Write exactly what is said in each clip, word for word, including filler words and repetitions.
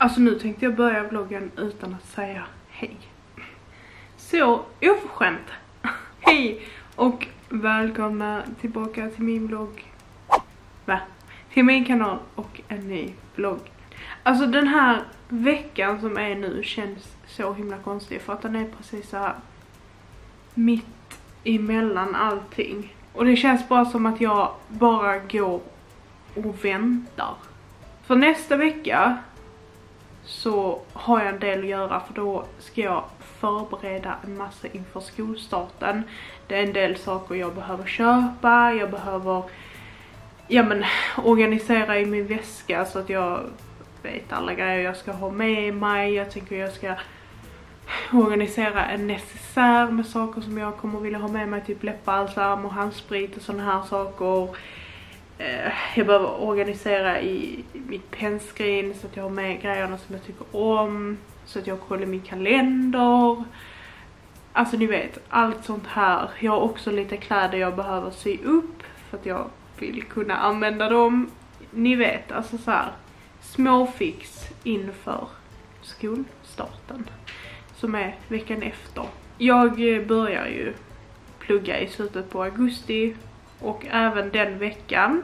Alltså nu tänkte jag börja vloggen utan att säga hej. Så oförskämt. Hej och välkomna tillbaka till min vlogg. Va? Till min kanal och en ny vlogg. Alltså den här veckan som är nu känns så himla konstig för att den är precis så här mitt emellan allting. Och det känns bara som att jag bara går och väntar. För nästa vecka så har jag en del att göra, för då ska jag förbereda en massa inför skolstarten. Det är en del saker jag behöver köpa, jag behöver ja men organisera i min väska så att jag vet alla grejer jag ska ha med mig. Jag tänker jag ska organisera en necessär med saker som jag kommer vilja ha med mig, typ läppbalsam och handsprit och såna här saker. Jag behöver organisera i mitt pennskrin så att jag har med grejerna som jag tycker om, så att jag kollar min kalender. Alltså ni vet, allt sånt här. Jag har också lite kläder jag behöver sy upp för att jag vill kunna använda dem. Ni vet, alltså så här små fix inför skolstarten som är veckan efter. Jag börjar ju plugga i slutet på augusti. Och även den veckan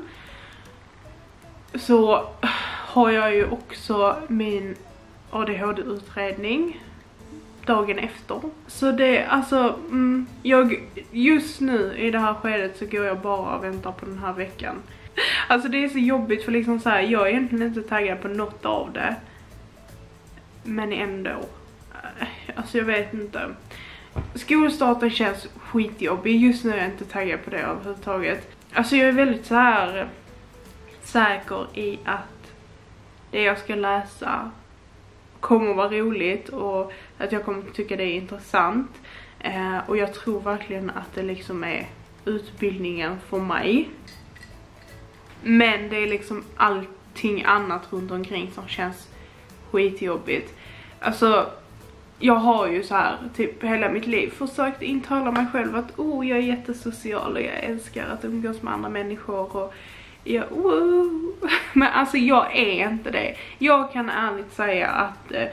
så har jag ju också min A D H D-utredning dagen efter. Så det, alltså, mm, jag, just nu i det här skedet så går jag bara och väntar på den här veckan. Alltså det är så jobbigt för liksom så här, jag är egentligen inte taggad på något av det. Men ändå, alltså jag vet inte. Skolstarten känns skitjobbig. Just nu är jag inte taggad på det överhuvudtaget. Alltså jag är väldigt så här säker i att det jag ska läsa kommer vara roligt och att jag kommer tycka det är intressant. Eh, och jag tror verkligen att det liksom är utbildningen för mig. Men det är liksom allting annat runt omkring som känns skitjobbigt. Alltså jag har ju så här typ hela mitt liv försökt intala mig själv att oh, jag är jättesocial och jag älskar att umgås med andra människor och jag, oh. Men alltså jag är inte det. Jag kan ärligt säga att eh,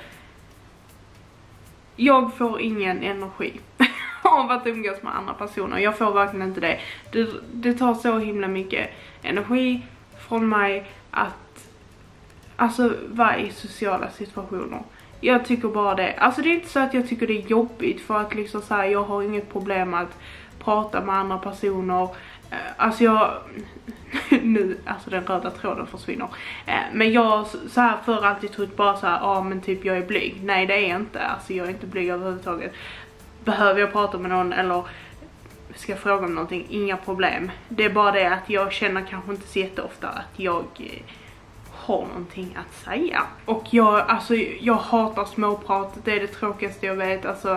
jag får ingen energi av att umgås med andra personer. Jag får verkligen inte det. Det, det tar så himla mycket energi från mig att alltså vara i sociala situationer. Jag tycker bara det. Alltså det är inte så att jag tycker det är jobbigt för att liksom så här, jag har inget problem att prata med andra personer. Alltså jag nu, alltså den röda tråden försvinner. Men jag så här för alltid trott bara så här, ja men typ jag är blyg. Nej det är jag inte. Alltså jag är inte blyg överhuvudtaget. Behöver jag prata med någon eller ska jag fråga om någonting? Inga problem. Det är bara det att jag känner kanske inte så jätteofta att jag har någonting att säga. Och jag, alltså, jag hatar småprat. Det är det tråkigaste jag vet. Alltså,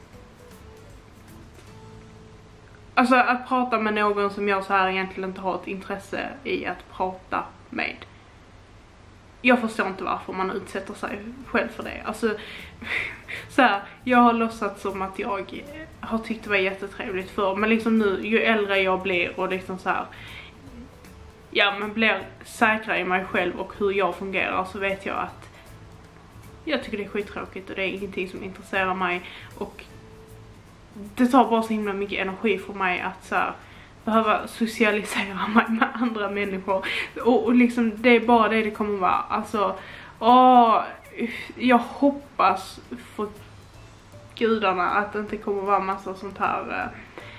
alltså att prata med någon som jag så här egentligen inte har ett intresse i att prata med. Jag förstår inte varför man utsätter sig själv för det. Alltså, så här, jag har låtsats som att jag har tyckt det var jättetrevligt för. Men liksom nu, ju äldre jag blir och liksom så här, ja men blir säkrare i mig själv och hur jag fungerar, så vet jag att jag tycker det är skittråkigt och det är ingenting som intresserar mig. Och det tar bara så himla mycket energi för mig att så här, behöva socialisera mig med andra människor. Och, och liksom det är bara det det kommer vara. Alltså, åh, jag hoppas för gudarna att det inte kommer vara massa sånt här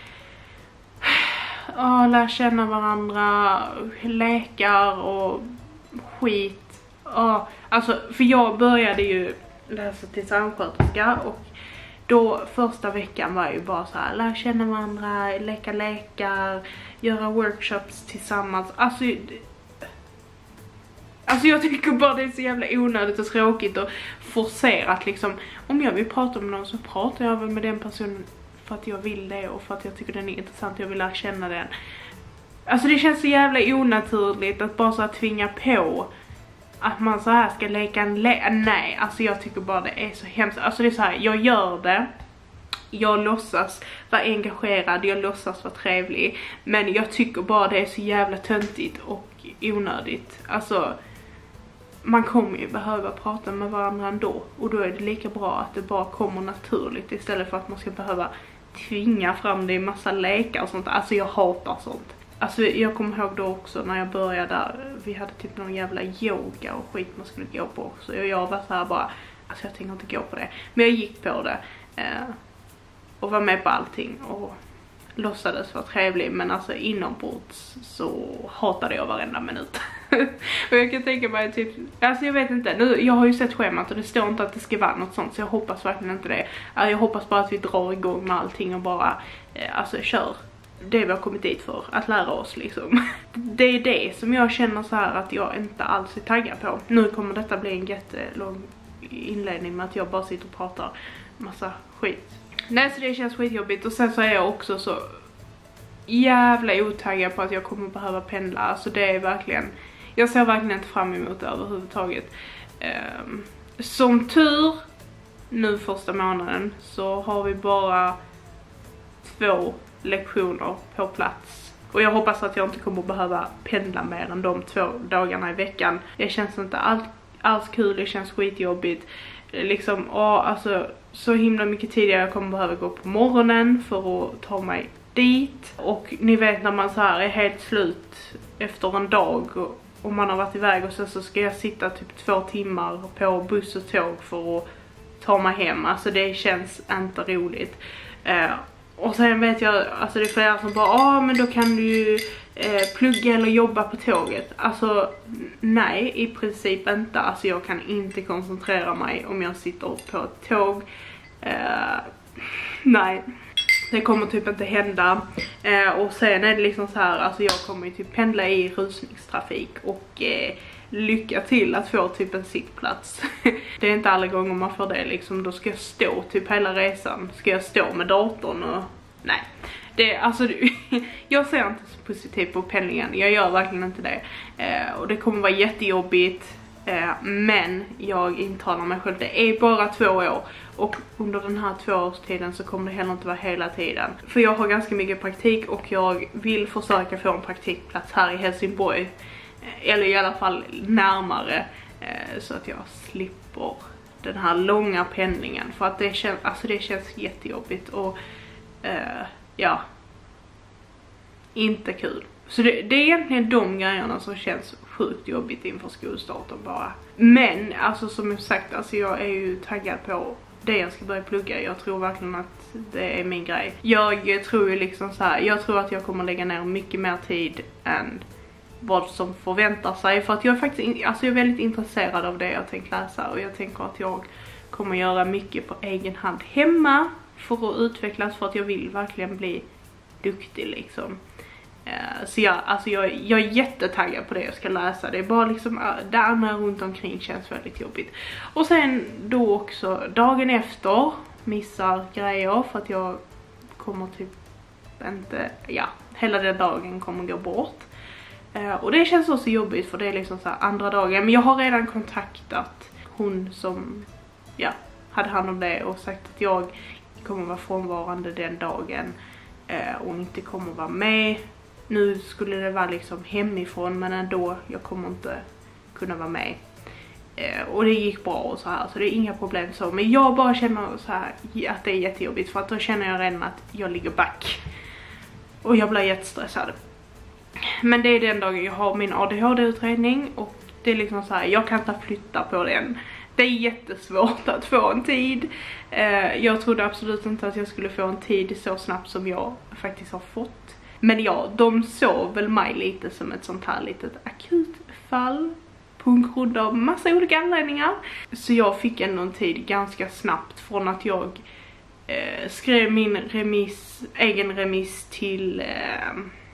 åh, lära känna varandra, lekar och skit. Åh, alltså, för jag började ju läsa till tandsköterska och då första veckan var ju bara så här, lära känna varandra, leka lekar, göra workshops tillsammans. Alltså, alltså jag tycker bara det är så jävla onödigt och tråkigt och forcerat liksom. Om jag vill prata med någon så pratar jag väl med den personen för att jag vill det och för att jag tycker den är intressant, jag vill lära känna den. Alltså det känns så jävla onaturligt att bara så här tvinga på att man så här ska leka en le nej, alltså jag tycker bara det är så hemskt. Alltså det är så här, jag gör det, jag låtsas vara engagerad, jag låtsas vara trevlig, men jag tycker bara det är så jävla töntigt och onödigt. Alltså man kommer ju behöva prata med varandra ändå. Och då är det lika bra att det bara kommer naturligt istället för att man ska behöva tvinga fram det i massa lekar och sånt. Alltså jag hatar sånt. Alltså jag kommer ihåg då också när jag började där, vi hade typ någon jävla yoga och skit man skulle gå på också. Och jag var så här bara, alltså jag tänker inte gå på det. Men jag gick på det eh, och var med på allting och låtsades vara trevlig. Men alltså inombords så hatade jag varenda minut. Och jag kan tänka mig typ, alltså jag vet inte, nu, jag har ju sett schemat och det står inte att det ska vara något sånt. Så jag hoppas verkligen inte det. Jag hoppas bara att vi drar igång med allting och bara, eh, alltså kör det vi har kommit dit för, att lära oss liksom. Det är det som jag känner så här att jag inte alls är taggad på. Nu kommer detta bli en jättelång inledning med att jag bara sitter och pratar massa skit. Nej, så det känns skitjobbigt. Och sen så är jag också så jävla otaggad på att jag kommer behöva pendla. Alltså det är verkligen, jag ser verkligen inte fram emot det överhuvudtaget. um, Som tur nu första månaden så har vi bara två lektioner på plats. Och jag hoppas att jag inte kommer behöva pendla mer än de två dagarna i veckan. Det känns inte alls, alls kul, det känns skitjobbigt. Liksom, åh, alltså så himla mycket tidigare jag kommer behöva gå på morgonen för att ta mig dit. Och ni vet när man så här är helt slut efter en dag och, och man har varit iväg och så, så ska jag sitta typ två timmar på buss och tåg för att ta mig hem. Alltså det känns inte roligt. Eh, Och sen vet jag, alltså det är flera som bara, ja ah, men då kan du ju eh, plugga eller jobba på tåget. Alltså nej, i princip inte. Alltså jag kan inte koncentrera mig om jag sitter på ett tåg. Eh, nej, det kommer typ inte hända. Eh, och sen är det liksom så här, alltså jag kommer ju typ pendla i rusningstrafik och eh, lycka till att få typ en sittplats. Det är inte alla gånger man får det liksom. Då ska jag stå typ hela resan. Ska jag stå med datorn och nej. Det, alltså, det, jag ser inte så positivt på pendlingen. Jag gör verkligen inte det. Eh, och det kommer vara jättejobbigt. Eh, men jag intalar mig själv. Det är bara två år. Och under den här tvåårstiden så kommer det heller inte vara hela tiden. För jag har ganska mycket praktik och jag vill försöka få en praktikplats här i Helsingborg. Eller i alla fall närmare. Eh, så att jag slipper den här långa pendlingen. För att det känns, alltså det känns jättejobbigt. Och eh, ja. Inte kul. Så det, det är egentligen de grejerna som känns sjukt jobbigt inför skolstarten bara. Men alltså som jag sagt, alltså jag är ju taggad på det jag ska börja plugga. Jag tror verkligen att det är min grej. Jag tror ju liksom så här, jag tror att jag kommer lägga ner mycket mer tid än vad som förväntar sig. För att jag är faktiskt alltså jag är väldigt intresserad av det jag tänkt läsa. Och jag tänker att jag kommer göra mycket på egen hand hemma. För att utvecklas, för att jag vill verkligen bli duktig liksom. Uh, så jag, alltså jag, jag är jättetaggad på det jag ska läsa. Det är bara liksom, uh, det andra runt omkring känns väldigt jobbigt. Och sen då också dagen efter missar grejer för att jag kommer typ inte, ja, hela den dagen kommer gå bort. Uh, och det känns också jobbigt för det är liksom så här andra dagen. Men jag har redan kontaktat hon som, ja, hade hand om det och sagt att jag kommer vara frånvarande den dagen uh, och inte kommer vara med. Nu skulle det vara liksom hemifrån, men ändå, jag kommer inte kunna vara med. Eh, och det gick bra och så här, så det är inga problem så. Men jag bara känner så här att det är jättejobbigt, för att då känner jag redan att jag ligger back. Och jag blir jättestressad. Men det är den dagen jag har min A D H D-utredning och det är liksom så här, jag kan inte flytta på den. Det är jättesvårt att få en tid. Eh, jag trodde absolut inte att jag skulle få en tid så snabbt som jag faktiskt har fått. Men ja, de såg väl mig lite som ett sånt här litet akutfall på grund av massa olika anledningar. Så jag fick ändå en tid ganska snabbt från att jag eh, skrev min remiss, egen remiss till eh,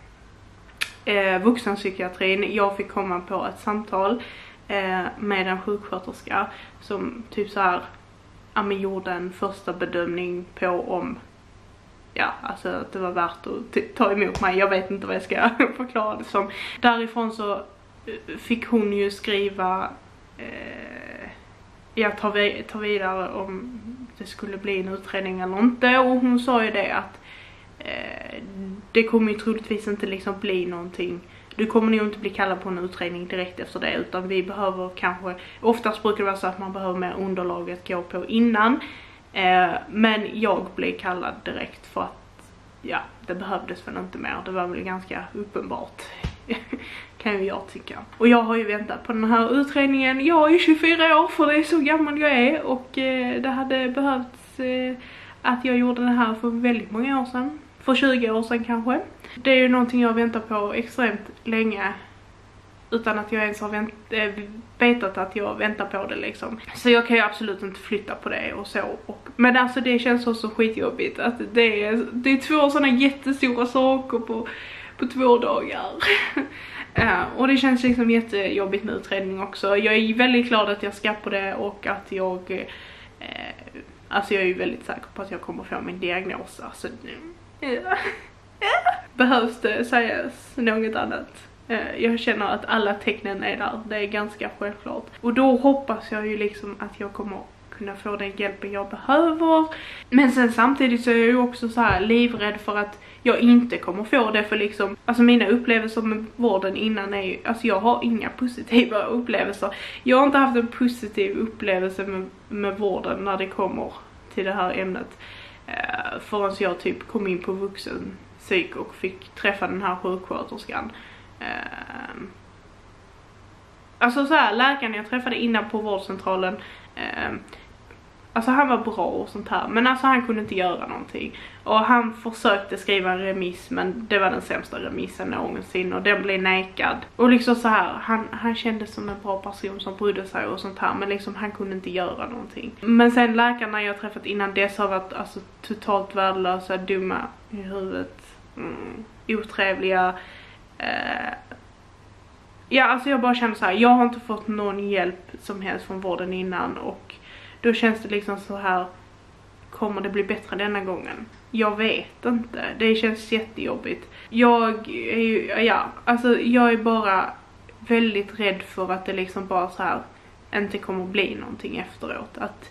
eh, vuxenpsykiatrin. Jag fick komma på ett samtal eh, med en sjuksköterska som typ så här, ja, men gjorde en första bedömning på om, ja, alltså att det var värt att ta emot mig. Jag vet inte vad jag ska förklara det som. Därifrån så fick hon ju skriva, eh, jag tar, vi, tar vidare om det skulle bli en utredning eller inte. Och hon sa ju det att eh, det kommer ju troligtvis inte liksom bli någonting Du kommer nog inte bli kallad på en utredning direkt efter det, utan vi behöver kanske, oftast brukar det vara så att man behöver mer underlag att gå på innan. Eh, men jag blev kallad direkt för att, ja, det behövdes väl inte mer. Det var väl ganska uppenbart, kan ju jag tycka. Och jag har ju väntat på den här utredningen. Jag är tjugofyra år, för det är så gammal jag är. Och eh, det hade behövts eh, att jag gjorde det här för väldigt många år sedan. För tjugo år sedan kanske. Det är ju någonting jag väntar på extremt länge. Utan att jag ens har vänt, äh, vetat att jag väntar på det liksom. Så jag kan ju absolut inte flytta på det och så. Och, men alltså det känns också skitjobbigt. Att det är, det är två sådana jättestora saker på, på två dagar. uh, och det känns liksom jättejobbigt med utredning också. Jag är väldigt glad att jag ska på det och att jag... Uh, alltså jag är ju väldigt säker på att jag kommer få min diagnos. Alltså, uh, behövs det sägas något annat? Jag känner att alla tecknen är där. Det är ganska självklart. Och då hoppas jag ju liksom att jag kommer kunna få den hjälpen jag behöver. Men sen samtidigt så är jag ju också så här livrädd för att jag inte kommer få det. För liksom, alltså mina upplevelser med vården innan är ju, alltså jag har inga positiva upplevelser. Jag har inte haft en positiv upplevelse med, med vården när det kommer till det här ämnet. Uh, förrän jag typ kom in på vuxen psyk och fick träffa den här sjuksköterskan. Uh, alltså så här, läkaren jag träffade innan på vårdcentralen, uh, alltså han var bra och sånt här, men alltså han kunde inte göra någonting. Och han försökte skriva en remiss, men det var den sämsta remissen någonsin och den blev nekad. Och liksom så här, han, han kändes som en bra person som brydde sig och sånt här, men liksom han kunde inte göra någonting. Men sen läkarna jag träffat innan dess har varit alltså totalt värdelösa, dumma i huvudet, mm, otrevliga. Uh, ja, alltså jag bara känner så här, jag har inte fått någon hjälp som helst från vården innan, och då känns det liksom så här, kommer det bli bättre denna gången? Jag vet inte, det känns jättejobbigt. Jag är ju, ja, alltså jag är bara väldigt rädd för att det liksom bara så här inte kommer bli någonting efteråt, att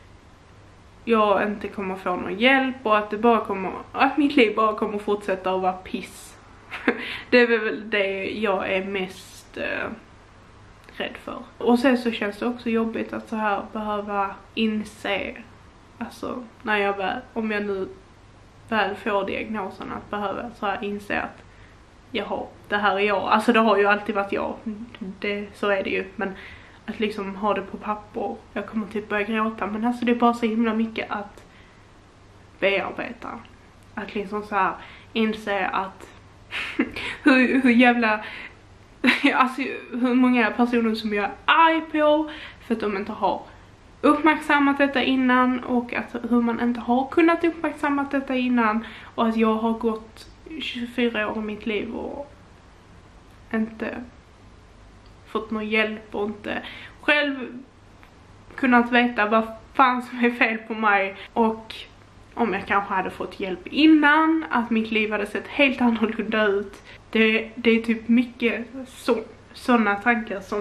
jag inte kommer få någon hjälp och att det bara kommer, att mitt liv bara kommer fortsätta att vara piss. Det är väl det jag är mest eh, rädd för. Och sen så känns det också jobbigt att så här behöva inse, alltså när jag väl, om jag nu väl får diagnosen, att behöva så här inse att jaha, det här är jag. Alltså det har ju alltid varit jag, det, så är det ju, men att liksom ha det på papper, jag kommer typ börja gråta, men alltså det är bara så himla mycket att bearbeta. Att liksom så här inse att hur, hur jävla, alltså hur många personer som jag är arg på för att de inte har uppmärksammat detta innan, och att hur man inte har kunnat uppmärksammat detta innan, och att jag har gått tjugofyra år i mitt liv och inte fått någon hjälp och inte själv kunnat veta vad fan som är fel på mig, och om jag kanske hade fått hjälp innan, att mitt liv hade sett helt annorlunda ut. Det, det är typ mycket så, sådana tankar som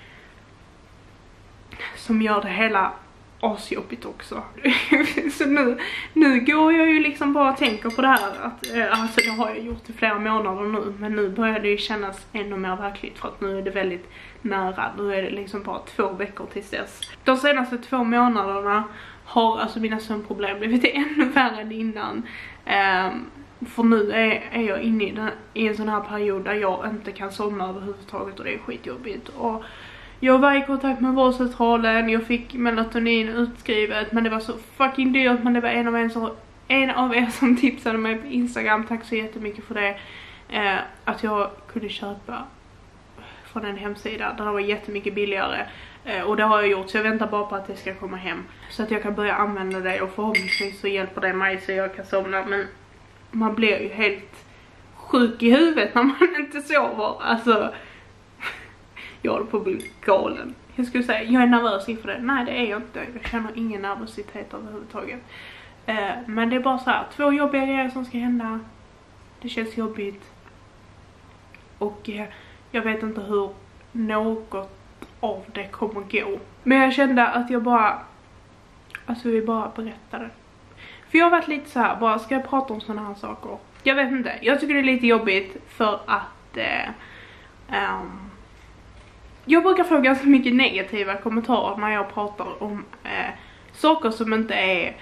som gör det hela asjobbigt också. Så nu, nu går jag ju liksom bara och tänker på det här, att eh, alltså det har jag gjort i flera månader nu, men nu börjar det ju kännas ännu mer verkligt, för att nu är det väldigt nära. Nu är det liksom bara två veckor tills dess. De senaste två månaderna har alltså mina sömnproblem blivit ännu värre än innan. Um, för nu är, är jag inne i, den, i en sån här period där jag inte kan somna överhuvudtaget, och det är skitjobbigt. Och jag var i kontakt med vårdcentralen, jag fick melatonin utskrivet, men det var så fucking dyrt. Men det var en av, en, så, en av er som tipsade mig på Instagram, tack så jättemycket för det, eh, att jag kunde köpa från en hemsida där det var jättemycket billigare. Eh, och det har jag gjort, så jag väntar bara på att det ska komma hem, så att jag kan börja använda det, och förhoppningsvis så hjälper det mig så jag kan somna. Men man blir ju helt sjuk i huvudet när man inte sover. Alltså, jag håller på att bli galen. Jag skulle säga, jag är nervös inför det. Nej, det är jag inte. Jag känner ingen nervositet överhuvudtaget. Eh, men det är bara så här, två jobbiga grejer som ska hända. Det känns jobbigt. Och eh, jag vet inte hur något av det kommer gå. Men jag kände att jag bara, alltså vi bara berättade. För jag har varit lite så här, bara ska jag prata om sådana här saker? Jag vet inte, jag tycker det är lite jobbigt för att eh, Um, jag brukar få ganska mycket negativa kommentarer när jag pratar om eh, saker som inte är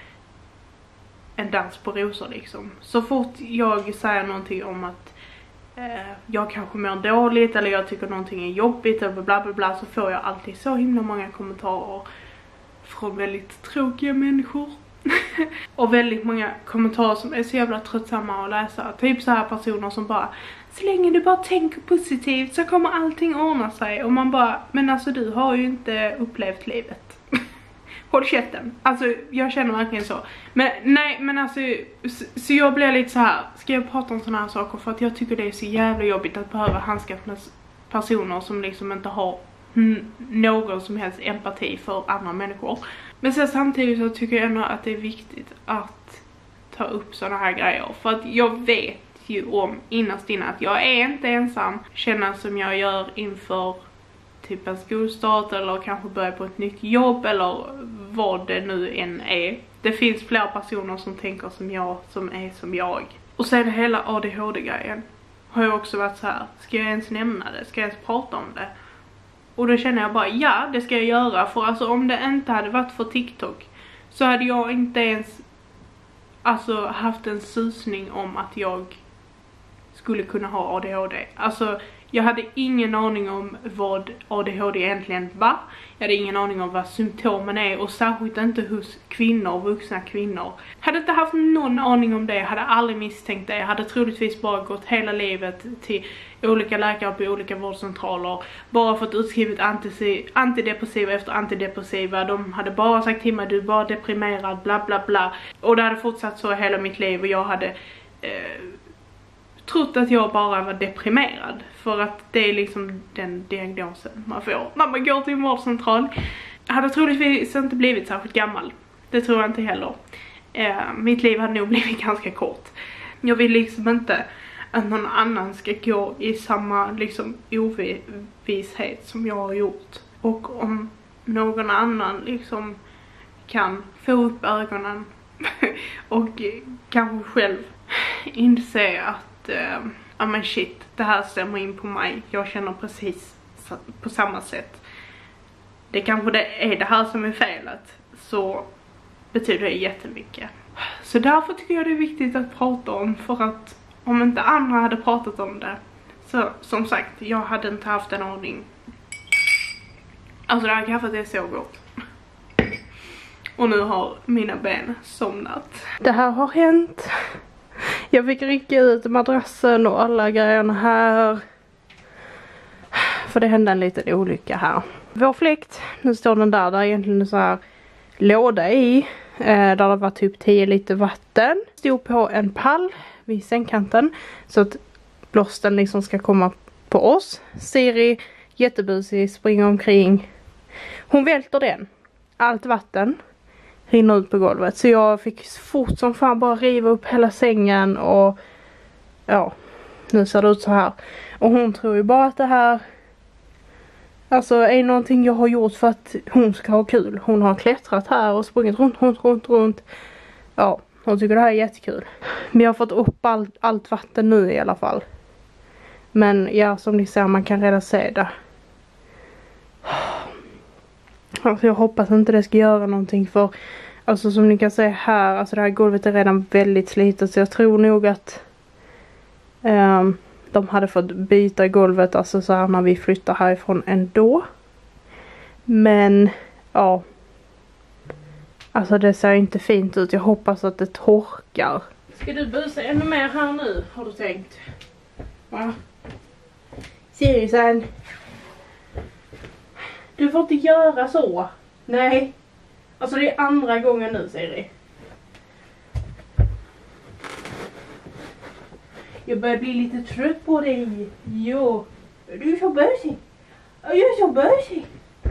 en dans på rosor liksom. Så fort jag säger någonting om att eh, jag kanske mår dåligt eller jag tycker någonting är jobbigt eller bla bla bla, så får jag alltid så himla många kommentarer från väldigt tråkiga människor. Och väldigt många kommentarer som är så jävla tröttsamma att läsa. Typ så här personer som bara, så länge du bara tänker positivt så kommer allting ordna sig. Och man bara, men alltså du har ju inte upplevt livet. Håll käften. Alltså jag känner verkligen så. Men nej, men alltså så, så jag blir lite så här, ska jag prata om såna här saker för att jag tycker det är så jävla jobbigt att behöva handskas med personer som liksom inte har mm, någon som helst empati för andra människor. Men sen samtidigt så tycker jag ändå att det är viktigt att ta upp såna här grejer. För att jag vet ju om innerst inne att jag är inte ensam. Känna som jag gör inför typ en skolstart eller kanske börja på ett nytt jobb eller vad det nu än är. Det finns flera personer som tänker som jag, som är som jag. Och sen hela A D H D-grejen har jag också varit så här, ska jag ens nämna det? Ska jag ens prata om det? Och då känner jag bara, ja det ska jag göra. För alltså om det inte hade varit för TikTok så hade jag inte ens alltså haft en susning om att jag skulle kunna ha A D H D. Alltså jag hade ingen aning om vad A D H D egentligen var. Jag hade ingen aning om vad symptomen är. Och särskilt inte hos kvinnor, vuxna kvinnor. Hade inte haft någon aning om det. Hade aldrig misstänkt det. Jag hade troligtvis bara gått hela livet till olika läkare på olika vårdcentraler. Bara fått utskrivet antidepressiva efter antidepressiva. De hade bara sagt till mig, du är bara deprimerad, bla bla bla. Och det hade fortsatt så hela mitt liv. Och jag hade eh, trott att jag bara var deprimerad. För att det är liksom den diagnosen man får när man går till en vårdcentral. Jag hade troligtvis inte blivit särskilt gammal. Det tror jag inte heller. Eh, mitt liv hade nog blivit ganska kort. Jag vill liksom inte att någon annan ska gå i samma liksom ovishet som jag har gjort. Och om någon annan liksom kan få upp ögonen och kanske själv inse att ja uh, men shit, det här stämmer in på mig. Jag känner precis på samma sätt. Det kanske det är det här som är felet. Så betyder det jättemycket. Så därför tycker jag det är viktigt att prata om. För att om inte andra hade pratat om det, så som sagt, jag hade inte haft en aning. Alltså det här kaffet är så gott. Och nu har mina ben somnat. Det här har hänt. Jag fick rycka ut madrassen och alla grejerna här. För det hände en liten olycka här. Vår fläkt, nu står den där, där är egentligen så här låda i. Eh, där det var typ tio liter vatten. Stod på en pall vid sängkanten. Så att blåsten liksom ska komma på oss. Siri, jättebusig, springer omkring. Hon välter den. Allt vatten rinner ut på golvet. Så jag fick fort som fan bara riva upp hela sängen. Och ja, nu ser det ut så här. Och hon tror ju bara att det här alltså är någonting jag har gjort för att hon ska ha kul. Hon har klättrat här och sprungit runt, runt, runt, runt. Ja, hon tycker det här är jättekul. Men jag har fått upp all, allt vatten nu i alla fall. Men ja, som ni ser, man kan redan se det. Alltså jag hoppas inte det ska göra någonting, för alltså som ni kan se här, alltså det här golvet är redan väldigt slitet, så jag tror nog att um, de hade fått byta golvet alltså så här när vi flyttar härifrån ändå. Men ja, alltså det ser inte fint ut. Jag hoppas att det torkar. Ska du busa ännu mer här nu, har du tänkt? Va? Sirius, du får inte göra så. Nej. Alltså det är andra gången nu, Siri. Jag börjar bli lite trött på dig. Jo. Du är så bösig. Jag är så bösig.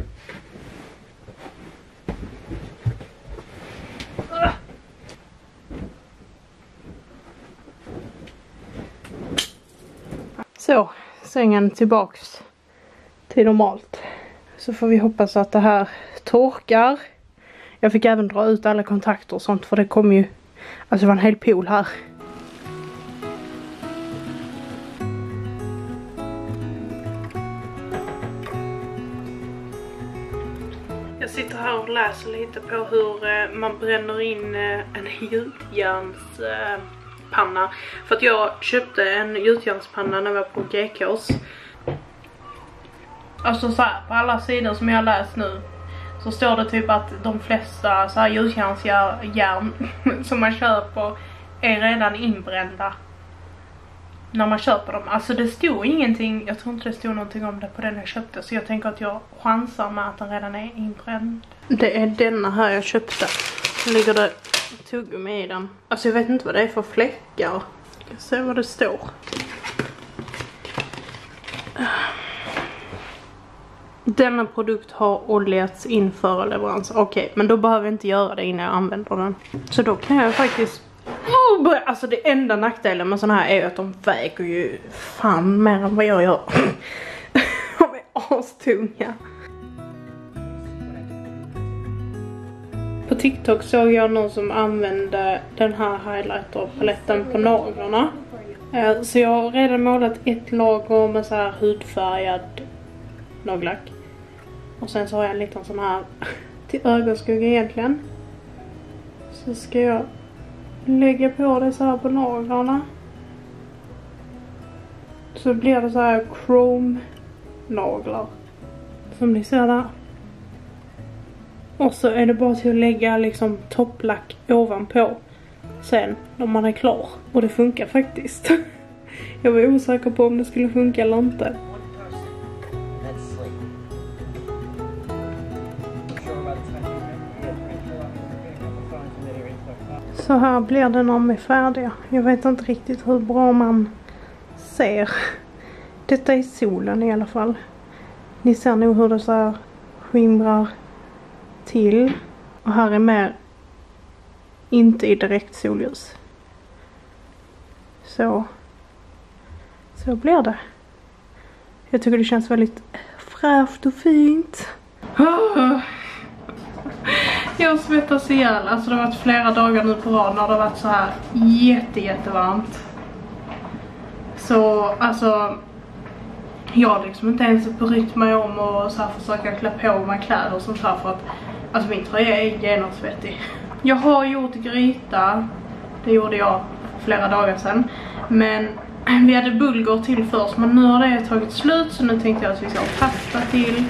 Så, sängen tillbaks till normalt. Så får vi hoppas att det här torkar. Jag fick även dra ut alla kontakter och sånt, för det kom ju, alltså det var en hel pool här. Jag sitter här och läser lite på hur eh, man bränner in eh, en gjutjärnspanna. Eh, för att jag köpte en gjutjärnspanna när jag var på G K:s. Alltså så här, på alla sidor som jag har läst nu så står det typ att de flesta så här gjutjärnsjärn som man köper är redan inbrända när man köper dem. Alltså det stod ingenting, jag tror inte det stod någonting om det på den jag köpte, så jag tänker att jag chansar med att den redan är inbränd. Det är denna här jag köpte. Så ligger det tuggummi i den. Alltså jag vet inte vad det är för fläckar. Jag ska se vad det står. Denna produkt har oljats in före leverans. Okej, okay, men då behöver jag inte göra det innan jag använder den. Så då kan jag faktiskt... Oh, alltså det enda nackdelen med såna här är ju att de väger ju fan mer än vad jag gör. De är astunga. På TikTok såg jag någon som använde den här highlighter-paletten på naglarna. Så jag har redan målat ett lager med så här hudfärgad nagellack. Och sen så har jag en liten sån här till ögonskugga egentligen. Så ska jag lägga på det så här på naglarna. Så blir det så här chrome naglar. Som ni ser där. Och så är det bara till att lägga liksom topplack ovanpå. Sen när man är klar. Och det funkar faktiskt. Jag var osäker på om det skulle funka eller inte. Så här blir det när de är färdiga. Jag vet inte riktigt hur bra man ser. Detta är solen i alla fall. Ni ser nog hur det så här skimrar till. Och här är mer inte i direkt solljus. Så. Så blir det. Jag tycker det känns väldigt fräscht och fint. Jag svettas ihjäl. Alltså det har varit flera dagar nu på rad när det har varit så här jätte jättevarmt. Så alltså jag har liksom inte ens brytt mig om att så här försöka klä på mig kläder och sånt här, för att alltså min tröja är genomsvettig. Jag har gjort gryta. Det gjorde jag flera dagar sedan. Men vi hade bulgur till först, men nu har det tagit slut, så nu tänkte jag att vi ska ha pasta till.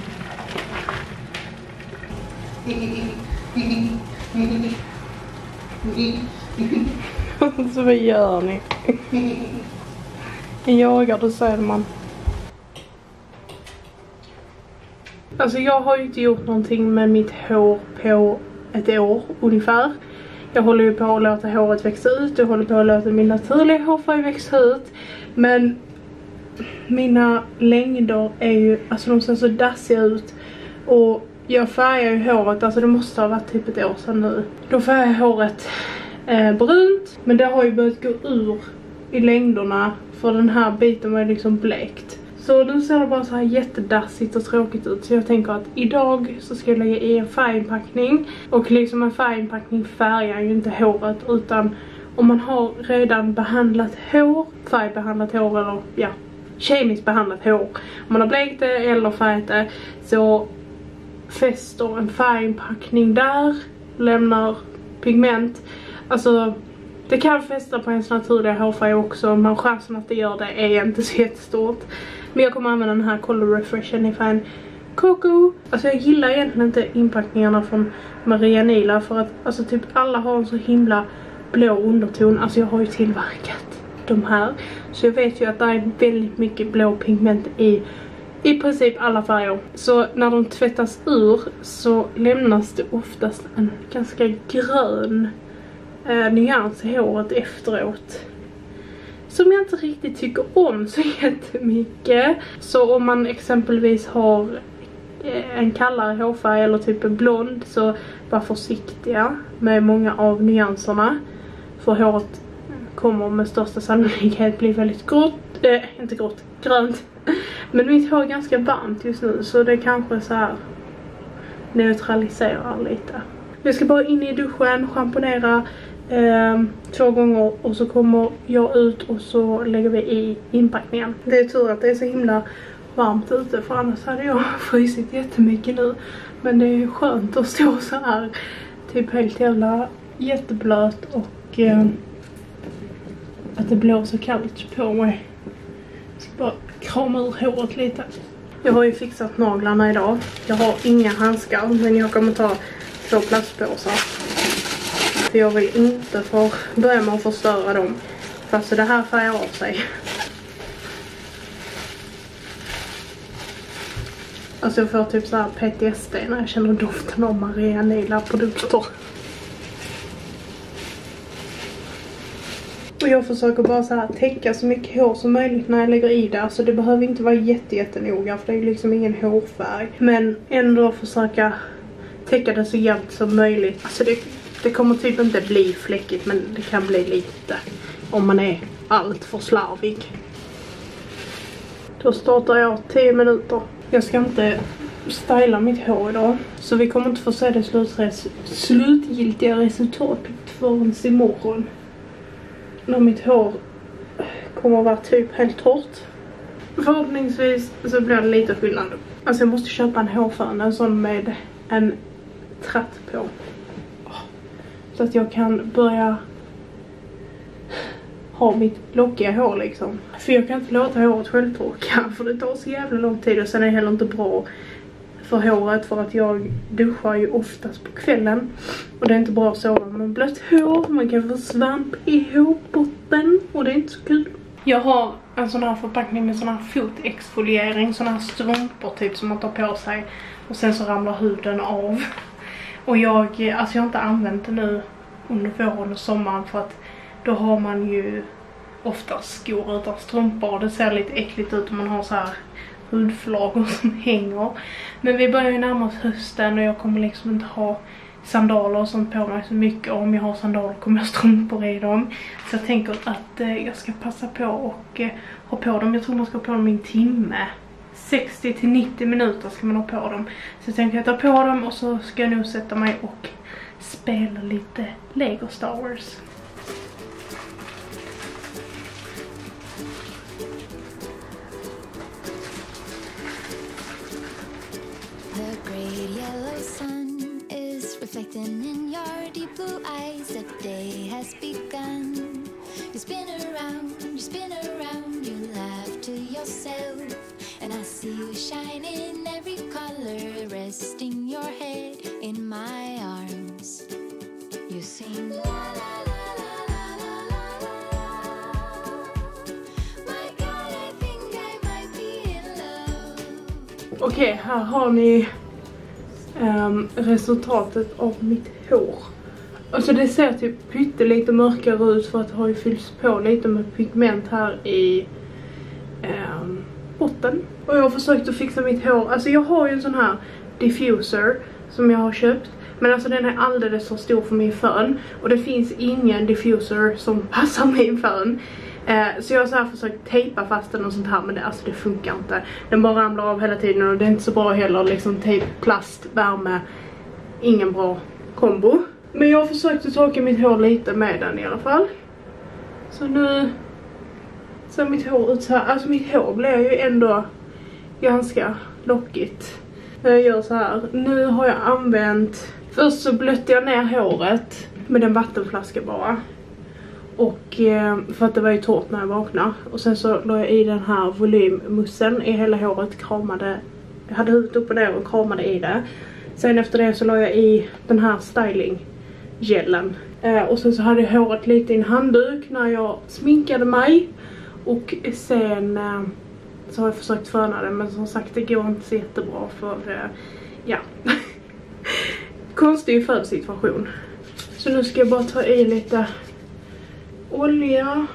Så vad gör ni? Jagar, då säger man. Alltså jag har ju inte gjort någonting med mitt hår på ett år ungefär. Jag håller ju på att låta håret växa ut. Jag håller på att låta min naturliga hårfärg växa ut. Men mina längder är ju, alltså de ser så dassiga ut. Och jag färgar ju håret, alltså det måste ha varit typ ett år sedan nu. Då färgar jag håret eh, brunt. Men det har ju börjat gå ur i längderna, för den här biten var liksom blekt. Så nu ser det bara så här jättedassigt och tråkigt ut. Så jag tänker att idag så ska jag lägga i en färginpackning. Och liksom en färginpackning färgar ju inte håret, utan om man har redan behandlat hår, färgbehandlat hår eller ja, kemiskt behandlat hår. Om man har blekt det eller färgat det, så fäster en färginpackning där, lämnar pigment. Alltså det kan fästa på ens naturliga hårfärg också, men chansen att det gör det är inte så jättestort. Men jag kommer använda den här Color Refreshen i färgen Coco. Alltså jag gillar egentligen inte inpackningarna från Maria Nila, för att alltså typ alla har en så himla blå underton. Alltså jag har ju tillverkat de här, så jag vet ju att det är väldigt mycket blå pigment i i princip alla färger. Så när de tvättas ur så lämnas det oftast en ganska grön eh, nyans i håret efteråt, som jag inte riktigt tycker om så jättemycket. Så om man exempelvis har en kallare hårfärg eller typ en blond, så var försiktiga med många av nyanserna, för håret kommer med största sannolikhet bli väldigt grått, äh, inte grått, grönt. Men mitt hår är ganska varmt just nu, så det kanske så här neutraliserar lite. Vi ska bara in i duschen, schamponera eh, två gånger, och så kommer jag ut och så lägger vi i inpackningen. Det är tur att det är så himla varmt ute, för annars hade jag frysit jättemycket nu. Men det är ju skönt att stå så här typ helt jävla jätteblöt och eh, att det blåser kallt på mig. Jag ska bara krama ur håret lite. Jag har ju fixat naglarna idag. Jag har inga handskar, men jag kommer ta två plastpåsar. För jag vill inte få börja med att förstöra dem. Fast det här färgar av sig. Alltså jag får typ så här P T S D när jag känner doften av Maria Nila produkter. Och jag försöker bara så här täcka så mycket hår som möjligt när jag lägger i det. Alltså det behöver inte vara jätte, jättenoga, för det är liksom ingen hårfärg. Men ändå försöka täcka det så jämnt som möjligt. Alltså det, det kommer typ inte bli fläckigt, men det kan bli lite om man är allt för slarvig. Då startar jag tio minuter. Jag ska inte styla mitt hår idag, så vi kommer inte få se det slutres slutgiltiga resultatet förrän imorgon. När mitt hår kommer att vara typ helt torrt. Förhoppningsvis så blir det lite skillnad. Alltså jag måste köpa en hårfön, en sån med en tratt på. Så att jag kan börja ha mitt lockiga hår liksom. För jag kan inte låta håret självtorka, för det tar så jävla lång tid. Och sen är det heller inte bra för håret, för att jag duschar ju oftast på kvällen. Och det är inte bra att sova med blött hår. Man kan få svamp i hårbotten och det är inte så kul. Jag har en sån här förpackning med sån här fotexfoliering, sån här strumpor typ som man tar på sig. Och sen så ramlar huden av. Och jag, alltså jag har inte använt det nu under våren och sommaren, för att då har man ju oftast skor utan strumpor. Det ser lite äckligt ut om man har så här hudflagor som hänger. Men vi börjar ju närma oss hösten och jag kommer liksom inte ha sandaler och sånt på mig så mycket. Och om jag har sandaler kommer jag strumpor i dem. Så jag tänker att eh, jag ska passa på och eh, ha på dem. Jag tror man ska ha på dem i en timme. sextio till nittio minuter ska man ha på dem. Så jag tänker att jag ta på dem och så ska jag nog sätta mig och spela lite Lego Star Wars. Reflecting in your deep blue eyes, the day has begun. You spin around, you spin around, you laugh to yourself, and I see you shine in every color, resting your head in my arms. You sing la la la la la la la. My God, I think I might be in love. Okej, okay, här har ni Um, resultatet av mitt hår. Alltså det ser typ pyttelite mörkare ut, för att det har ju fyllts på lite med pigment här i um, botten. Och jag har försökt att fixa mitt hår. Alltså jag har ju en sån här diffuser som jag har köpt, men alltså den är alldeles för stor för min fön. Och det finns ingen diffuser som passar min fön. Eh, så jag har så här försökt tejpa fast den och sånt här, men det, alltså det funkar inte. Den bara ramlar av hela tiden och det är inte så bra heller. Liksom tejp, plast, värme, ingen bra kombo. Men jag har försökt att torka mitt hår lite med den i alla fall. Så nu ser mitt hår ut så här. Alltså mitt hår blir ju ändå ganska lockigt när jag gör så här. Nu har jag använt, först så blötte jag ner håret med en vattenflaska bara. Och eh, för att det var ju torrt när jag vaknade. Och sen så la jag i den här volymmussen i hela håret, kramade. Jag hade huvudet upp och ner och kramade i det. Sen efter det så la jag i den här stylinggelen. Eh, och sen så hade jag håret lite i en handduk när jag sminkade mig. Och sen eh, så har jag försökt föna det, men som sagt det går inte så jättebra, för eh, ja. Konstig födsituation. Så nu ska jag bara ta i lite olja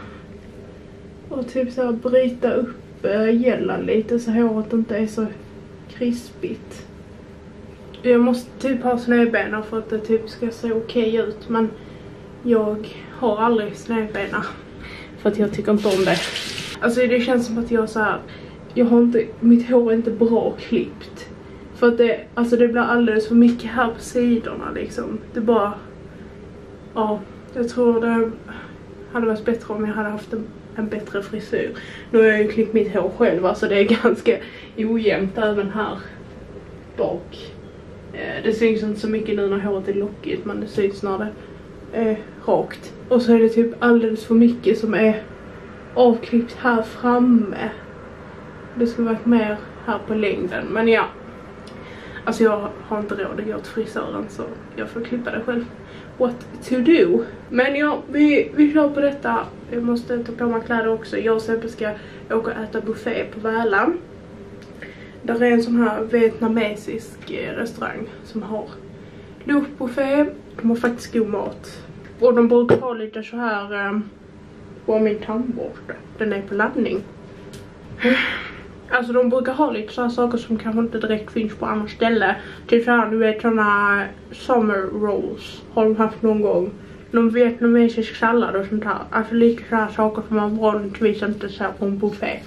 och typ så här bryta upp äh, gällan lite så håret inte är så krispigt. Jag måste typ ha snöbena för att det typ ska se okej ut, men jag har aldrig snöbena för att jag tycker inte om det. Alltså det känns som att jag så här, jag har inte, mitt hår är inte bra klippt. För att det, alltså det blir alldeles för mycket här på sidorna liksom. Det bara, ja, jag tror det hade varit bättre om jag hade haft en en bättre frisyr. Nu har jag ju klippt mitt hår själv, alltså det är ganska ojämnt även här bak. Eh, det syns inte så mycket nu när håret är lockigt, men det syns när det är rakt. Och så är det typ alldeles för mycket som är avklippt här framme. Det skulle varit mer här på längden, men ja. Alltså jag har inte råd att gå till frisören, så jag får klippa det själv. What to do? Men ja, vi, vi kör på detta. Jag måste ta på mig kläder också. Jag och Sebbe ska åka och äta buffé på Väla. Där är en sån här vietnamesisk restaurang som har lunchbuffé. De har faktiskt god mat. Och de brukar ha lite så här... Um, på min tandborste. Den är på laddning. Alltså de brukar ha lite sådana saker som kanske inte direkt finns på andra ställen. Typ såhär, du vet, sådana summer rolls har de haft någon gång. De vietnamesisk sallad och sånt här. Alltså lite sådana saker som man vanligtvis inte ser på en buffé.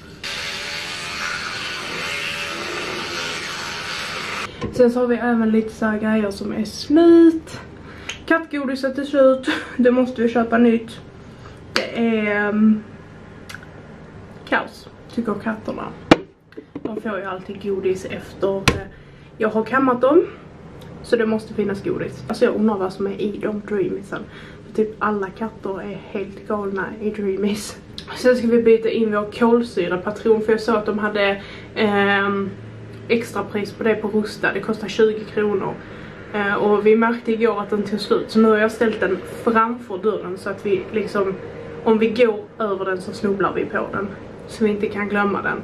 Sen så har vi även lite så här grejer som är slut. Kattgodiset är slut. Det måste vi köpa nytt. Det är um, kaos, tycker katterna. De får ju alltid godis efter uh, jag har kammat dem. Så det måste finnas godis. Alltså jag undrar vad som är i de Dreamiesen. För typ alla katter är helt galna i Dreamies. Sen ska vi byta in vår kolsyrepatron. För jag såg att de hade um, extra pris på det på Rusta. Det kostar tjugo kronor. Uh, och vi märkte igår att den tog slut. Så nu har jag ställt den framför dörren. Så att vi liksom, om vi går över den så snubblar vi på den. Så vi inte kan glömma den.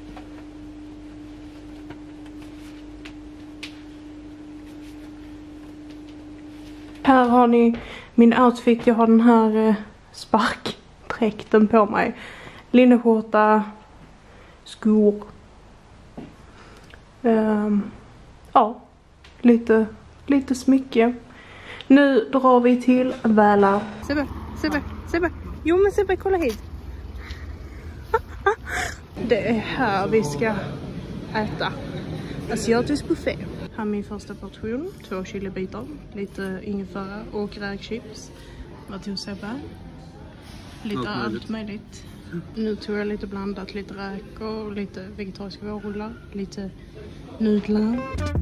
Här har ni min outfit. Jag har den här uh, sparkdräkten på mig. Linneskjorta, skor. Um, ja, lite... Lite smycke. Nu drar vi till Väla. Sebbe, Sebbe, Sebbe. Jo men Sebbe, kolla hit. Det är här vi ska äta asiatisk buffé. Här är min första portion. Två chilibitar. Lite ingefära och räkchips. Vad tog Sebbe? Lite allt möjligt. möjligt. Nu tog jag lite blandat. Lite räkor, lite vegetariska vårrullar. Lite nudlar.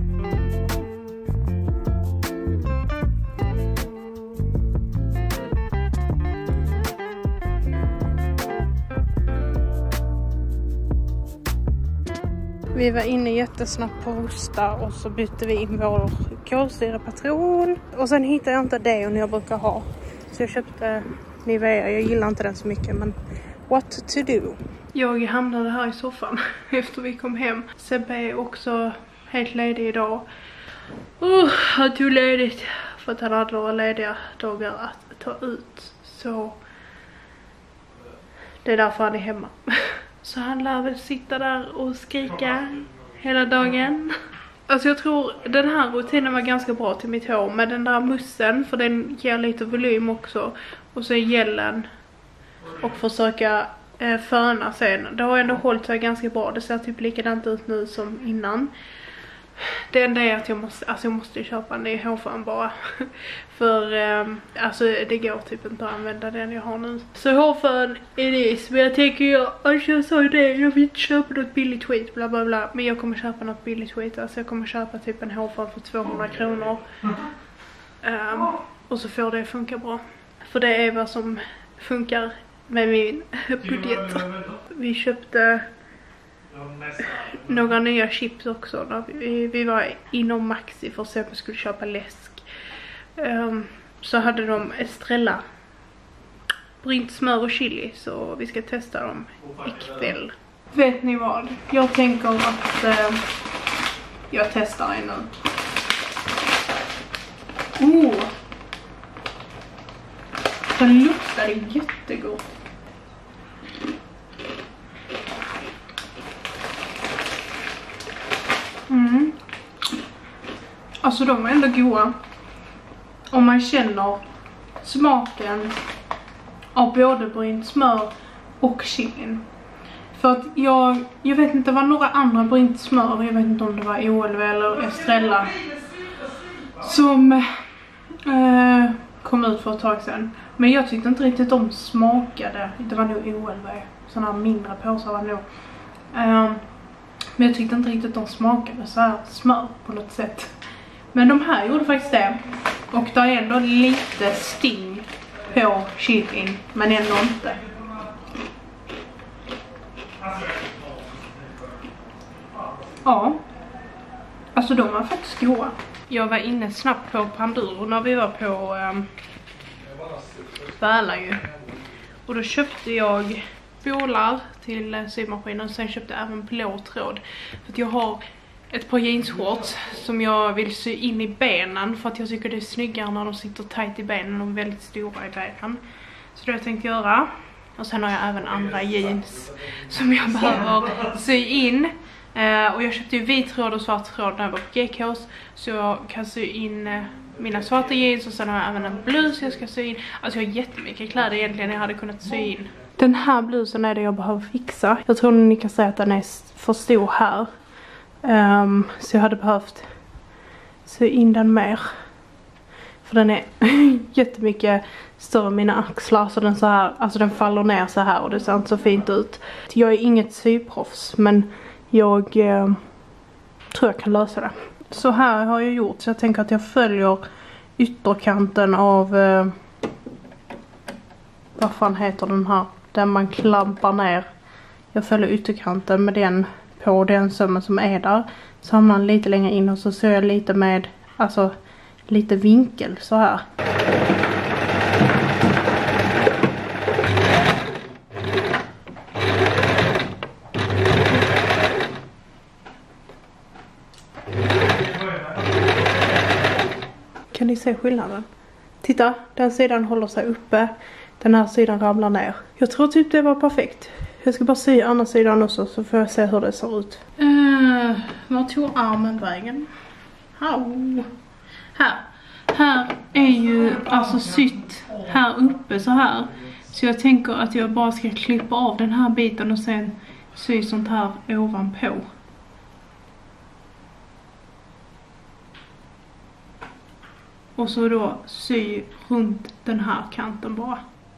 Vi var inne jättesnabbt på Rusta och så bytte vi in vår kolsyrepatron. Och sen hittade jag inte det och jag brukar ha. Så jag köpte Nivea. Jag gillar inte den så mycket, men what to do? Jag hamnade här i soffan efter vi kom hem. Sebbe är också helt ledig idag. Uh, han tog ledigt för att han hade några lediga dagar att ta ut. Så det är därför han är hemma. Så han lär väl sitta där och skrika hela dagen. Alltså jag tror den här rutinen var ganska bra till mitt hår. Med den där mussen, för den ger lite volym också. Och så gällen. Och försöka eh, föna sen. Det har ändå hållit sig ganska bra. Det ser typ likadant ut nu som innan. Det enda är att jag måste, alltså jag måste köpa en ny hårfön bara. För eh, alltså det går typ inte att använda den jag har nu. Så hårfön är det. Men jag tänker jag, alltså jag sa ju det, jag vill inte köpa något billigt skit, bla bla bla. Men jag kommer köpa något billigt skit. Alltså jag kommer köpa typ en hårfön för tvåhundra kronor. Um, och så får det funka bra. För det är vad som funkar med min budget. Vi köpte några nya chips också. När vi, vi var inom Maxi för att se om vi skulle köpa läsk. Um, så hade de Estrella, brynt smör och chili. Så vi ska testa dem ikväll. Vet ni vad? Jag tänker att uh, jag testar en nu. Oh! Det luktar jättegott. Mm. Alltså de är ändå goda. Om man känner smaken av både brynt smör och chilin. För att jag, jag vet inte, det var några andra brynt smör. Jag vet inte om det var O L V eller Estrella. Som eh, kom ut för ett tag sedan. Men jag tyckte inte riktigt de smakade. Det var nog O L V. Sådana här mindre påsar var nog. Um, men jag tyckte inte riktigt de smakade så här smör på något sätt. Men de här gjorde faktiskt det. Och det är ändå lite sting på chilin. Men ändå inte. Ja. Alltså de var faktiskt goda. Jag var inne snabbt på Panduro när vi var på um, Bäla ju. Och då köpte jag bolar till uh, symaskinen. Sen köpte jag även blå tråd. För att jag har ett par jeansshorts som jag vill sy in i benen. För att jag tycker det är snyggare när de sitter tight i benen. Och väldigt stora i benen. Så det har jag tänkt göra. Och sen har jag även andra jeans som jag behöver sy in. Uh, och jag köpte ju vit tråd och svart tråd när jag var på G K's. Så jag kan sy in uh, mina svarta jeans. Och sen har jag även en blus jag ska sy in. Alltså jag har jättemycket kläder egentligen jag hade kunnat sy in. Den här blusen är det jag behöver fixa. Jag tror ni kan säga att den är för stor här. Um, så jag hade behövt sy in den mer. För den är jättemycket större än mina axlar. Så den så här, alltså den faller ner så här och det ser inte så fint ut. Jag är inget syproffs men jag eh, tror jag kan lösa det. Så här har jag gjort. Så jag tänker att jag följer ytterkanten av eh, vad fan heter den här? Där man klampar ner. Jag följer ytterkanten med den på den sömmen som är där. Så hamnar den lite längre in och så ser jag lite med, alltså lite vinkel så här. Kan ni se skillnaden? Titta, den sidan håller sig uppe. Den här sidan ramlar ner. Jag tror typ det var perfekt. Jag ska bara se andra sidan också så får jag se hur det ser ut. Uh, var tog armen vägen? Au. Här. Här är ju alltså sytt här uppe så här. Så jag tänker att jag bara ska klippa av den här biten och sen sy sånt här ovanpå. Och så då sy runt den här kanten bara.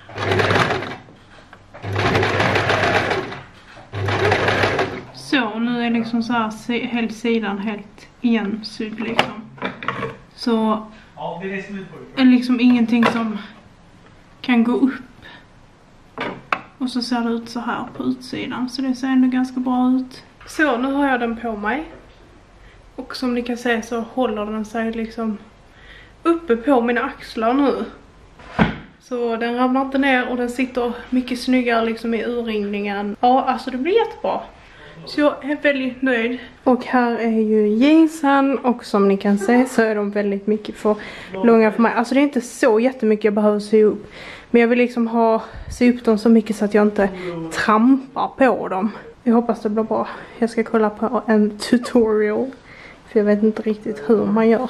Så nu är liksom så här hela sidan helt igensydd liksom. Så är liksom ingenting som kan gå upp. Och så ser det ut så här på utsidan. Så det ser ändå ganska bra ut. Så nu har jag den på mig. Och som ni kan se så håller den sig liksom uppe på mina axlar nu. Så den ramlar inte ner och den sitter mycket snyggare liksom i urringningen. Ja, alltså det blir jättebra. Så jag är väldigt nöjd. Och här är ju jeansen och som ni kan se så är de väldigt mycket för långa för mig. Alltså det är inte så jättemycket jag behöver sy upp. Men jag vill liksom ha sy upp dem så mycket så att jag inte trampar på dem. Jag hoppas det blir bra. Jag ska kolla på en tutorial. För jag vet inte riktigt hur man gör.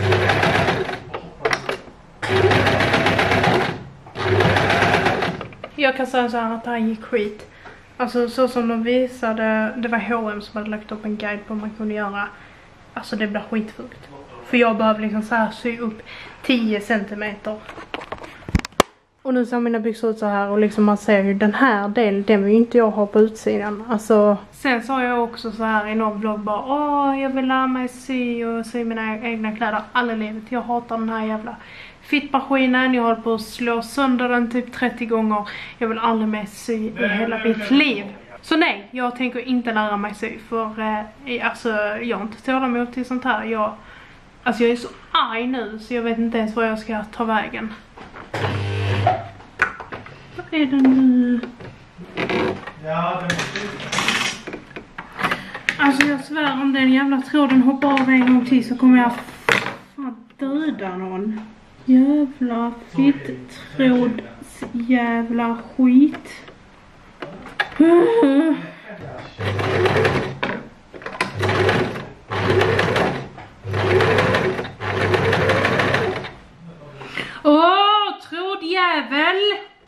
Jag kan säga så här att det här gick skit. Alltså så som de visade, det var H och M som hade lagt upp en guide på vad man kunde göra. Alltså det blev skitfukt. För jag behöver liksom så här sy upp tio centimeter. Och nu ser mina byxor ut så här och liksom man ser ju den här delen, den vill ju inte jag ha på utsidan. Alltså. Sen sa jag också så här i någon vlogg bara, åh jag vill lära mig sy och sy mina egna kläder alla livet. Jag hatar den här jävla fittmaskinen, jag håller på att slå sönder den typ trettio gånger. Jag vill aldrig mer sy i hela mitt liv. Så nej, jag tänker inte lära mig sy. För eh, alltså, jag har inte tålamod till sånt här. Jag, alltså jag är så arg nu så jag vet inte ens vad jag ska ta vägen. Vad är det nu? Ja, den Alltså jag svär om den jävla tråden hoppar av en gång till så kommer jag fan döda någon. Jävla fitt tråd, jävla skit. Åh, trådjävel!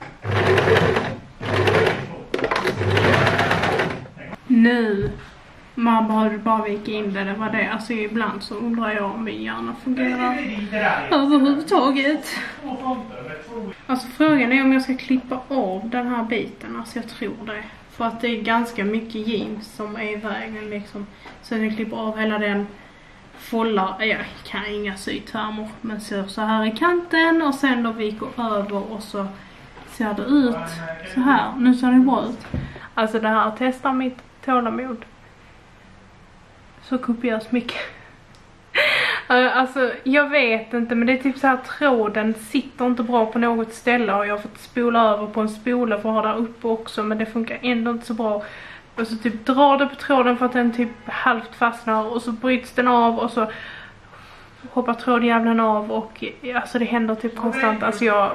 Nu man behövde bara vika in det, det var det. Alltså ibland så undrar jag om min hjärna fungerar överhuvudtaget. Alltså frågan är om jag ska klippa av den här biten, alltså jag tror det. För att det är ganska mycket jeans som är i vägen liksom. Så jag klipper av hela den, follar, jag kan inga sytermer, men ser så här i kanten och sen då viker över och så ser det ut så här. Nu ser det bra ut. Alltså det här testar mitt tålamod så kopiöst mycket. Alltså jag vet inte, men det är typ så här, tråden sitter inte bra på något ställe och jag har fått spola över på en spola för att ha där uppe också, men det funkar ändå inte så bra. Och så typ drar det på tråden för att den typ halvt fastnar och så bryts den av och så hoppar trådjävlen av och alltså det händer typ konstant. Alltså jag...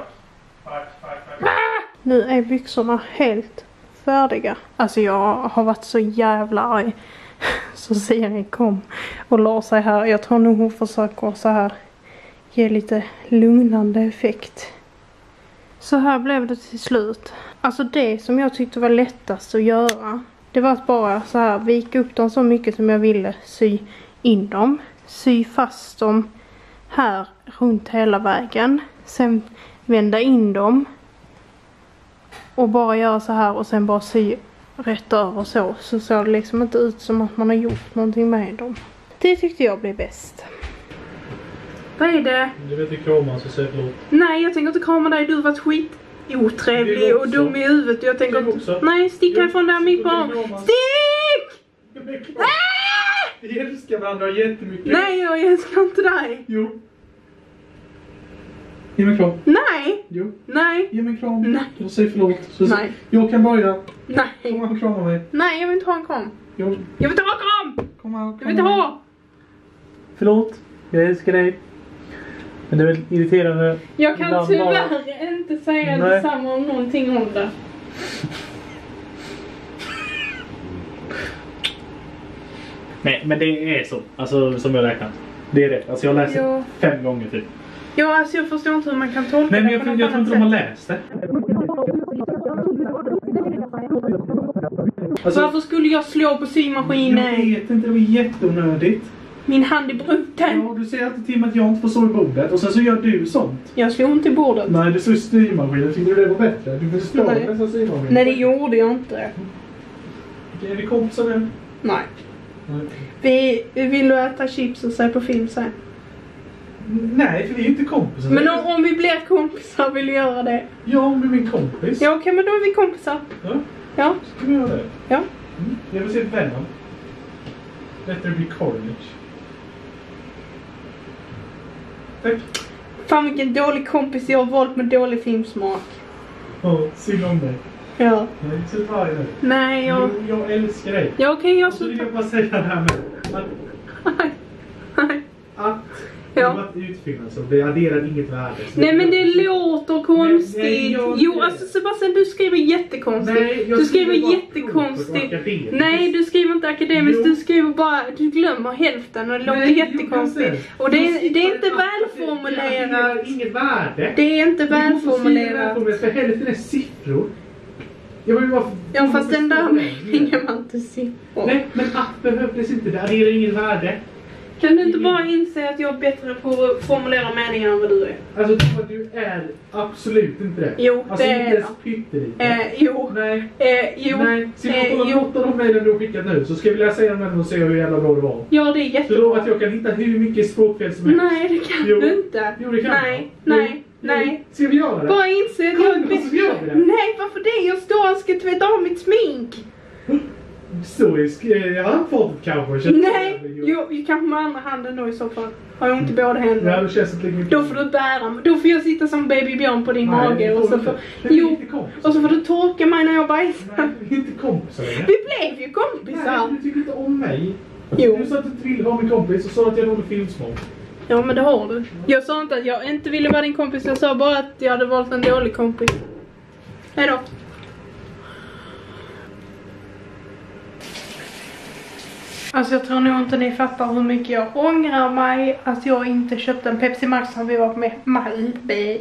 Nu är byxorna helt färdiga. Alltså jag har varit så jävla arg. Så Siri kom och la sig här. Jag tror nog hon försöker så här ge lite lugnande effekt. Så här blev det till slut. Alltså det som jag tyckte var lättast att göra, det var att bara så här vika upp dem så mycket som jag ville, sy in dem. Sy fast dem här runt hela vägen. Sen vända in dem. Och bara göra så här och sen bara sy rätt över så. Så ser det liksom inte ut som att man har gjort någonting med dem. Det tyckte jag blev bäst. Vad är det? Du vet inte krama så säg förlåt. Nej, jag tänker inte krama dig. Du har varit skit otrevlig och dum i huvudet. Jag tänker inte... Nej, stick härifrån där mitt barn. Stick! Vi älskar varandra jättemycket. Nej, jag älskar inte dig. Jo. Ge mig kram. Nej. Jo. Nej. Ge mig kram. Nej. Jag säger förlåt. Så Nej. Jag kan börja. Nej. Kom här och krama mig. Nej, jag vill inte ha en kram. Jo. Jag vill inte ha en kram. Kom här och Jag vill inte ha. Förlåt. Jag älskar dig. Men det är väl irriterande. Jag kan ibland tyvärr bara... inte säga Nej. detsamma om någonting om det. Nej, men det är så. Alltså som jag räknat. Det är rätt. Alltså jag läser Jo. fem gånger typ. Ja, alltså jag förstår inte hur man kan tolka Nej, men det jag, på jag, något jag tror annat inte de har sätt. läst det. Alltså, Varför skulle jag slå på symaskinen? jag vet inte, det var jätteonödigt. Min hand är bruten. Ja, du säger alltid till mig att jag inte får stå i bordet. Och sen så gör du sånt. Jag slog inte i bordet. Nej, du såg styrmaskinen. Tycker du det var bättre? Du får stå Nej. med dessa styrmaskiner. Nej, det gjorde jag inte. Är vi kompisar nu? Nej. Nej. Vi, vi vill äta chips och se på film sen. Nej, för vi är ju inte kompisar. Men om, om vi blir kompisar vill jag göra det. Ja, om du är min kompis. Ja, okej, men då är vi kompisar. Ja, Ja, så kan vi göra det. ja. Mm. Jag vill se Venom. Let there be carnage. Tack. Fan vilken dålig kompis jag har valt med dålig filmsmak. Ja, synd om dig. Ja. Nej, så tar jag det. Nej, jag... Jo, jag älskar dig. Ja, okej, jag Och så vill slutar. jag bara säga det här med att, Nej. Nej. att Ja. det var ett utfyllnad så det adderar inget värde. Så Nej, men det låter låter Nej, konstigt. nej, jag- Jo, alltså Sebastian, du skriver jättekonstigt. Nej, jag Du skriver skriver bara jättekonstigt. klok och akademiskt. Nej, du skriver inte akademiskt. Jo. Du skriver bara, du glömmer hälften och det låter Nej, jättekonstigt. jo, Och det, jag är- det är inte sitter- Det välformulerat. adderar inget värde. Det är inte välformulerat. För hälften är siffror. Jag vill bara... Ja, fast den där meningen man inte siffror. Nej, men att behövdes inte. Det adderar inget värde. Kan du inte bara inse att jag är bättre på att formulera meningar än vad du är? Alltså, du är absolut inte det. Jo, alltså, det inte är ens jag. pyttelite. Eh, jo. Nej. Eh, jo. Nej, ska vi Eh, kolla jo. bort de mejlen du har skickat nu så ska vi läsa igenom den och se hur jävla bra det var. Ja, det är Så jättebra. lovar att jag kan hitta hur mycket språkfel som helst. Nej, det kan Jo. du inte. Jo, det kan Nej, jag. nej, Jo. nej. Ska vi göra det? Bara inse att Kom, jag är då så gör vi det. Nej, varför det? Jag står och ska tvätta av mitt smink. Så i sk- handfatet kanske. Känns Nej, det- jo, jag kanske med andra handen då i så fall. Har jag ont i båda Ja, händerna. det känns inte lika mycket. Då får du bära mig. Då får jag sitta som babybjörn på din Nej, mage. det Och får så du får, inte. Men vi är jo, inte kompisar. och så får du torka mig när jag bajsar. Nej, vi är inte kompisar längre. Vi blev ju kompisar. Nej, du tycker inte om mig. Jo. Du sa att du inte ville vara min kompis och sa att jag hade filmsmak. Ja, men det har du. Jag sa inte att jag inte ville vara din kompis. Jag sa bara att jag hade valt en dålig kompis. Hejdå. Alltså jag tror nog inte ni fattar hur mycket jag ångrar mig att jag inte köpte en Pepsi Max när vi var på med Malbe.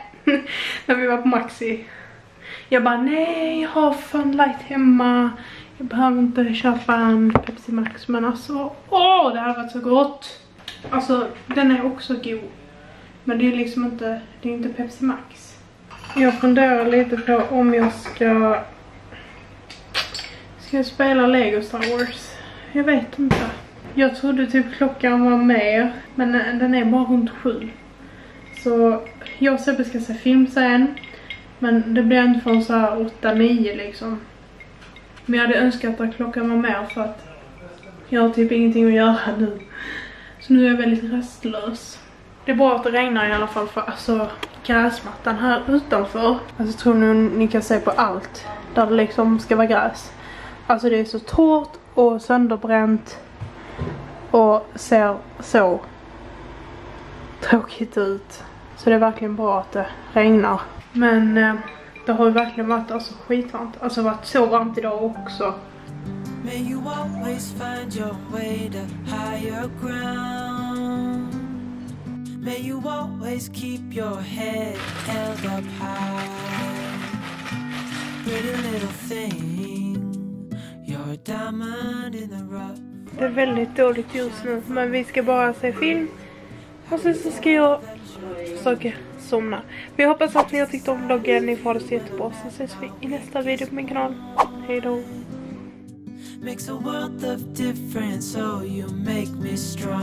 När vi var på Maxi. Jag bara, nej, jag har Funlight hemma. Jag behöver inte köpa en Pepsi Max, men alltså, åh, det här var så gott. Alltså, den är också god. Men det är liksom inte, det är inte Pepsi Max. Jag funderar lite på om jag ska Ska jag spela Lego Star Wars? Jag vet inte. Jag trodde typ klockan var mer, men den är bara runt sju. Så jag och Sebbe ska se film sen. Men det blir inte från så här åtta nio liksom. Men jag hade önskat att klockan var mer för att jag har typ ingenting att göra nu. Så nu är jag väldigt restlös. Det är bra att det regnar i alla fall, för alltså gräsmattan här utanför. Alltså jag tror nu ni kan se på allt där det liksom ska vara gräs. Alltså det är så torrt och sönderbränt och ser så tråkigt ut. Så det är verkligen bra att det regnar. Men eh, det har ju verkligen varit alltså skitvarmt. Alltså varit så varmt idag också. May you always find your way to higher ground. May you always keep your head held up high. Pretty little thing, you're a diamond in the rough. Det är väldigt dåligt just nu, men vi ska bara se film. Och sen så ska jag försöka somna. Vi hoppas att ni har tyckt om vloggen. Ni får det så jättebra. Så ses vi i nästa video på min kanal. Hej då. Makes a world of difference, so you make me strong.